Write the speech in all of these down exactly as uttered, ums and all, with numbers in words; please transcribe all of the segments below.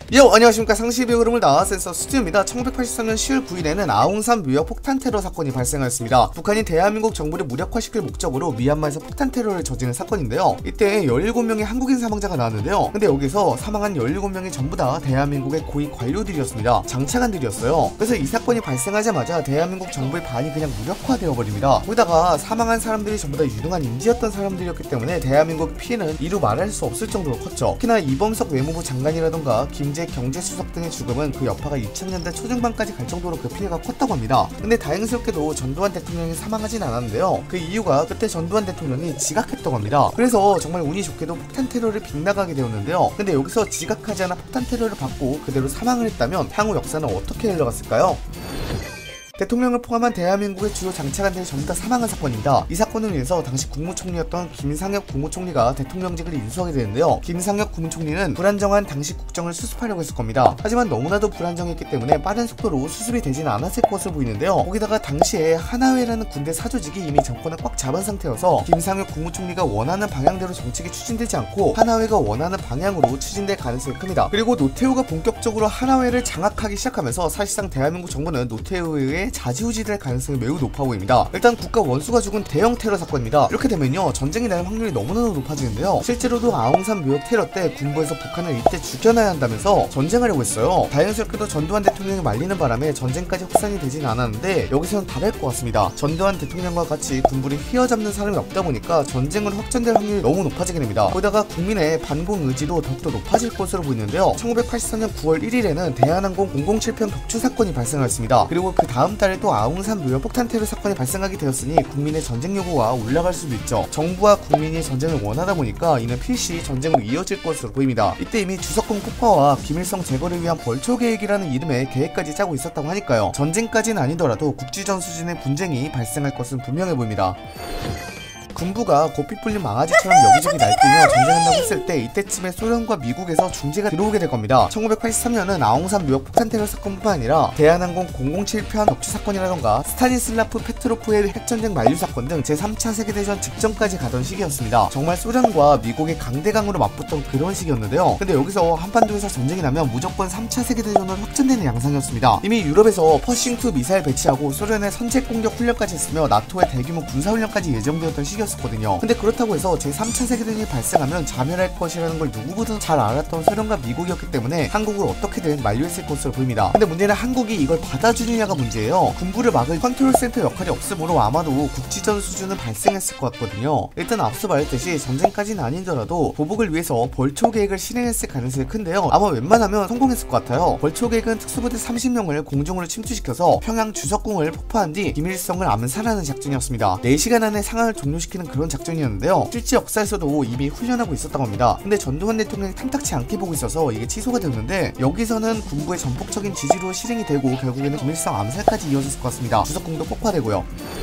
요, 안녕하십니까. 상시비의 흐름을 나와 센서 스튜입니다. 천구백팔십삼 년 시월 구일에는 아웅산 묘역 폭탄 테러 사건이 발생하였습니다. 북한이 대한민국 정부를 무력화시킬 목적으로 미얀마에서 폭탄 테러를 저지른 사건인데요. 이때 열일곱 명의 한국인 사망자가 나왔는데요. 근데 여기서 사망한 열일곱 명이 전부 다 대한민국의 고위 관료들이었습니다. 장차관들이었어요. 그래서 이 사건이 발생하자마자 대한민국 정부의 반이 그냥 무력화되어 버립니다. 거기다가 사망한 사람들이 전부 다 유능한 인지였던 사람들이었기 때문에 대한민국 피해는 이루 말할 수 없을 정도로 컸죠. 특히나 이범석 외무부 장관이라던가 김 경제수석 등의 죽음은 그 여파가 이천 년대 초중반까지 갈 정도로 그 피해가 컸다고 합니다. 근데 다행스럽게도 전두환 대통령이 사망하진 않았는데요. 그 이유가 그때 전두환 대통령이 지각했다고 합니다. 그래서 정말 운이 좋게도 폭탄 테러를 빗나가게 되었는데요. 근데 여기서 지각하지 않아 폭탄 테러를 받고 그대로 사망을 했다면 향후 역사는 어떻게 흘러갔을까요? 대통령을 포함한 대한민국의 주요 장차관들이 전부 다 사망한 사건입니다. 이 사건을 위해서 당시 국무총리였던 김상엽 국무총리가 대통령직을 인수하게 되는데요. 김상엽 국무총리는 불안정한 당시 국정을 수습하려고 했을 겁니다. 하지만 너무나도 불안정했기 때문에 빠른 속도로 수습이 되지는 않았을 것으로 보이는데요. 거기다가 당시에 하나회라는 군대 사조직이 이미 정권을 꽉 잡은 상태여서 김상엽 국무총리가 원하는 방향대로 정책이 추진되지 않고 하나회가 원하는 방향으로 추진될 가능성이 큽니다. 그리고 노태우가 본격적으로 하나회를 장악하기 시작하면서 사실상 대한민국 정부는 노태우의 자지우지될 가능성이 매우 높아 보입니다. 일단 국가 원수가 죽은 대형 테러 사건입니다. 이렇게 되면요, 전쟁이 날 확률이 너무나도 높아지는데요. 실제로도 아웅산 묘역 테러 때 군부에서 북한을 이때 죽여놔야 한다면서 전쟁하려고 했어요. 다행스럽게도 전두환 대통령이 말리는 바람에 전쟁까지 확산이 되진 않았는데 여기서는 다를 것 같습니다. 전두환 대통령과 같이 군부를 휘어잡는 사람이 없다 보니까 전쟁으로 확전될 확률이 너무 높아지게 됩니다. 거기다가 국민의 반공 의지도 더욱더 높아질 것으로 보이는데요. 천구백팔십삼 년 구월 일일에는 대한항공 공공칠 편 격추 사건이 발생하였습니다. 그리고 그 다음 달에 또 아웅산 묘역 폭탄 테러 사건이 발생하게 되었으니 국민의 전쟁 요구가 올라갈 수도 있죠. 정부와 국민이 전쟁을 원하다 보니까 이는 필시 전쟁으로 이어질 것으로 보입니다. 이때 이미 주석공 폭파와 김일성 제거를 위한 벌초 계획이라는 이름의 계획까지 짜고 있었다고 하니까요. 전쟁까지는 아니더라도 국지전 수준의 분쟁이 발생할 것은 분명해 보입니다. 군부가 고삐 풀린 망아지처럼 여기저기 날뛰며 전쟁한다고 했을 때 이때쯤에 소련과 미국에서 중재가 들어오게 될 겁니다. 천구백팔십삼 년은 아웅산 묘역 폭탄 테러 사건뿐만 아니라 대한항공 공공칠 편 격추 사건이라던가 스타니슬라프 페트로프의 핵전쟁 만류 사건 등 제삼 차 세계대전 직전까지 가던 시기였습니다. 정말 소련과 미국의 강대강으로 맞붙던 그런 시기였는데요. 근데 여기서 한반도에서 전쟁이 나면 무조건 삼 차 세계대전으로 확전되는 양상이었습니다. 이미 유럽에서 퍼싱 투 미사일 배치하고 소련의 선제 공격 훈련까지 했으며 나토의 대규모 군사훈련까지 예정되었던 시기였습니다. 었거든요. 근데 그렇다고 해서 제삼 차 세계대전이 발생하면 자멸할 것이라는 걸 누구보다 잘 알았던 소련과 미국이었기 때문에 한국을 어떻게든 만류했을 것으로 보입니다. 근데 문제는 한국이 이걸 받아주느냐가 문제예요. 군부를 막을 컨트롤 센터 역할이 없으므로 아마도 국지전 수준은 발생했을 것 같거든요. 일단 앞서 말했듯이 전쟁까지는 아니더라도 보복을 위해서 벌초 계획을 실행했을 가능성이 큰데요. 아마 웬만하면 성공했을 것 같아요. 벌초 계획은 특수부대 삼십 명을 공중으로 침투시켜서 평양 주석궁을 폭파한 뒤 김일성을 암살하는 작전이었습니다. 네 시간 안에 상황을 종료시키는 그런 작전이었는데요. 실제 역사에서도 이미 훈련하고 있었다고 합니다. 근데 전두환 대통령이 탐탁치 않게 보고 있어서 이게 취소가 되었는데 여기서는 군부의 전폭적인 지지로 실행이 되고 결국에는 김일성 암살까지 이어졌을 것 같습니다. 주석궁도 폭파되고요.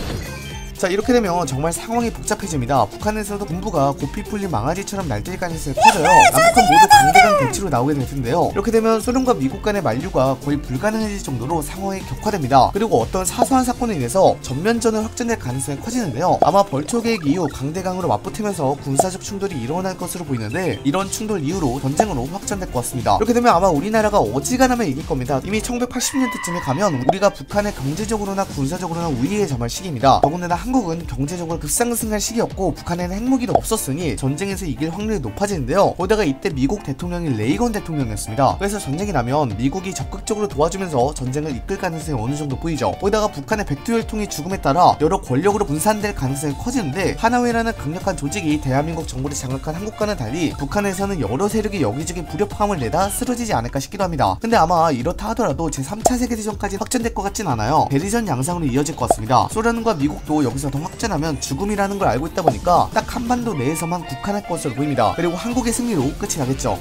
자, 이렇게 되면 정말 상황이 복잡해집니다. 북한에서도 군부가 고삐 풀린 망아지처럼 날뛸 가능성이 커져요. 남북한 모두 강대강 대치로 나오게 될 텐데요. 이렇게 되면 소련과 미국 간의 만류가 거의 불가능해질 정도로 상황이 격화됩니다. 그리고 어떤 사소한 사건으로 인해서 전면전을 확전될 가능성이 커지는데요. 아마 벌초 계획 이후 강대강으로 맞붙으면서 군사적 충돌이 일어날 것으로 보이는데 이런 충돌 이후로 전쟁으로 확전될 것 같습니다. 이렇게 되면 아마 우리나라가 어지간하면 이길 겁니다. 이미 천구백팔십 년대쯤에 가면 우리가 북한에 경제적으로나 군사적으로나 우위에 점할 시기입니다. 더군다나 한국은 경제적으로 급상승할 시기였고 북한에는 핵무기도 없었으니 전쟁에서 이길 확률이 높아지는데요. 거기다가 이때 미국 대통령이 레이건 대통령이었습니다. 그래서 전쟁이 나면 미국이 적극적으로 도와주면서 전쟁을 이끌 가능성이 어느 정도 보이죠. 거기다가 북한의 백두혈통의 죽음에 따라 여러 권력으로 분산될 가능성이 커지는데 하나회라는 강력한 조직이 대한민국 정부를 장악한 한국과는 달리 북한에서는 여러 세력이 여기저기 불협화음을 내다 쓰러지지 않을까 싶기도 합니다. 근데 아마 이렇다 하더라도 제삼 차 세계대전까지 확전될 것 같진 않아요. 대리전 양상으로 이어질 것 같습니다. 소련과 미국도 여기서 더 확전하면 죽음이라는 걸 알고 있다 보니까 딱 한반도 내에서만 국한할 것으로 보입니다. 그리고 한국의 승리로 끝이 나겠죠.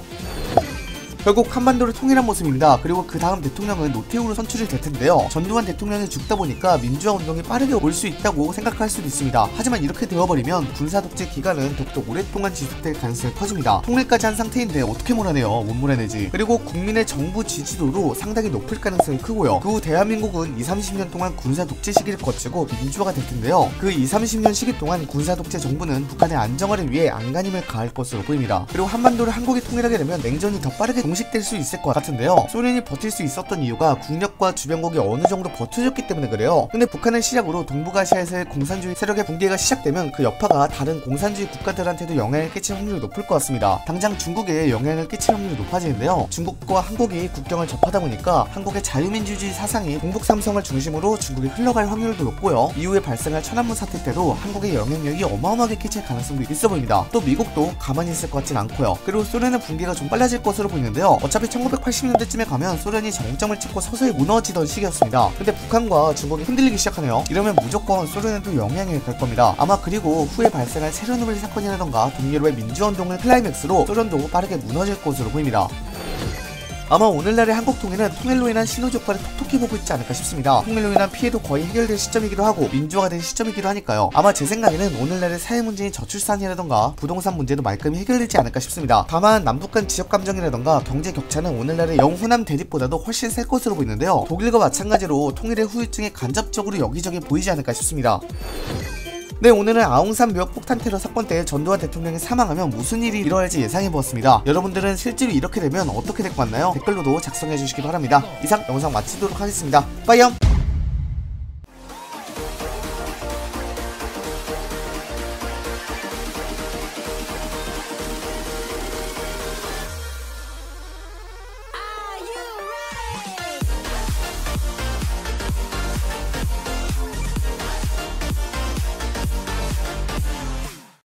결국 한반도를 통일한 모습입니다. 그리고 그 다음 대통령은 노태우로 선출이 될 텐데요. 전두환 대통령이 죽다 보니까 민주화 운동이 빠르게 올 수 있다고 생각할 수도 있습니다. 하지만 이렇게 되어버리면 군사독재 기간은 더욱더 오랫동안 지속될 가능성이 커집니다. 통일까지 한 상태인데 어떻게 몰아내요? 못 몰아내지. 그리고 국민의 정부 지지도도 상당히 높을 가능성이 크고요. 그 후 대한민국은 이삼십 년 동안 군사독재 시기를 거치고 민주화가 될 텐데요. 그 이삼십 년 시기 동안 군사독재 정부는 북한의 안정화를 위해 안간힘을 가할 것으로 보입니다. 그리고 한반도를 한국이 통일하게 되면 냉전이 더 빠르게 종식될 수 있을 것 같은데요. 소련이 버틸 수 있었던 이유가 국력과 주변국이 어느 정도 버텨줬기 때문에 그래요. 근데 북한을 시작으로 동북아시아에서의 공산주의 세력의 붕괴가 시작되면 그 여파가 다른 공산주의 국가들한테도 영향을 끼칠 확률이 높을 것 같습니다. 당장 중국에 영향을 끼칠 확률이 높아지는데요. 중국과 한국이 국경을 접하다 보니까 한국의 자유민주주의 사상이 동북 삼성을 중심으로 중국에 흘러갈 확률도 높고요. 이후에 발생할 천안문 사태 때도 한국의 영향력이 어마어마하게 끼칠 가능성도 있어 보입니다. 또 미국도 가만히 있을 것 같진 않고요. 그리고 소련의 붕괴가 좀 빨라질 것으로 보이는데요. 어차피 천구백팔십 년대쯤에 가면 소련이 정점을 찍고 서서히 무너지던 시기였습니다. 근데 북한과 중국이 흔들리기 시작하네요. 이러면 무조건 소련에도 영향이 갈 겁니다. 아마 그리고 후에 발생할 체르노빌 사건이라던가 동유럽의 민주운동을 클라이맥스로 소련도 빠르게 무너질 것으로 보입니다. 아마 오늘날의 한국 통일은 통일로 인한 신호지 효과를 톡톡히 보고 있지 않을까 싶습니다. 통일로 인한 피해도 거의 해결될 시점이기도 하고 민주화가 된 시점이기도 하니까요. 아마 제 생각에는 오늘날의 사회 문제인 저출산이라던가 부동산 문제도 말끔히 해결되지 않을까 싶습니다. 다만 남북 간 지역 감정이라던가 경제 격차는 오늘날의 영호남 대립보다도 훨씬 셀 것으로 보이는데요. 독일과 마찬가지로 통일의 후유증이 간접적으로 여기저기 보이지 않을까 싶습니다. 네, 오늘은 아웅산 묘역 폭탄 테러 사건 때 전두환 대통령이 사망하면 무슨 일이 일어날지 예상해보았습니다. 여러분들은 실제로 이렇게 되면 어떻게 될 것 같나요? 댓글로도 작성해주시기 바랍니다. 이상 영상 마치도록 하겠습니다. 빠이염!